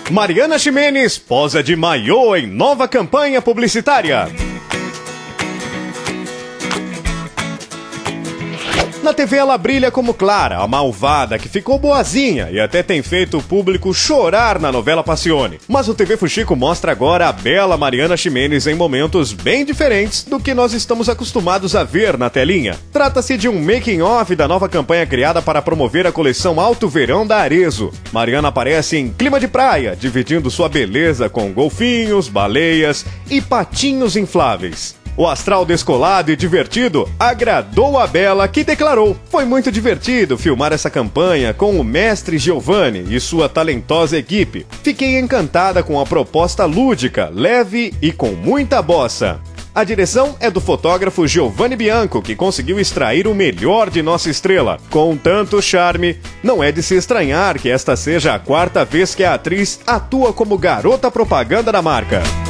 Mariana Ximenes posa de maiô em nova campanha publicitária. Na TV ela brilha como Clara, a malvada que ficou boazinha e até tem feito o público chorar na novela Passione. Mas o TV Fuxico mostra agora a bela Mariana Ximenes em momentos bem diferentes do que nós estamos acostumados a ver na telinha. Trata-se de um making-off da nova campanha criada para promover a coleção Alto Verão da Arezzo. Mariana aparece em clima de praia, dividindo sua beleza com golfinhos, baleias e patinhos infláveis. O astral descolado e divertido agradou a bela, que declarou: "Foi muito divertido filmar essa campanha com o mestre Giovanni e sua talentosa equipe. Fiquei encantada com a proposta lúdica, leve e com muita bossa." A direção é do fotógrafo Giovanni Bianco, que conseguiu extrair o melhor de nossa estrela. Com tanto charme, não é de se estranhar que esta seja a quarta vez que a atriz atua como garota propaganda da marca.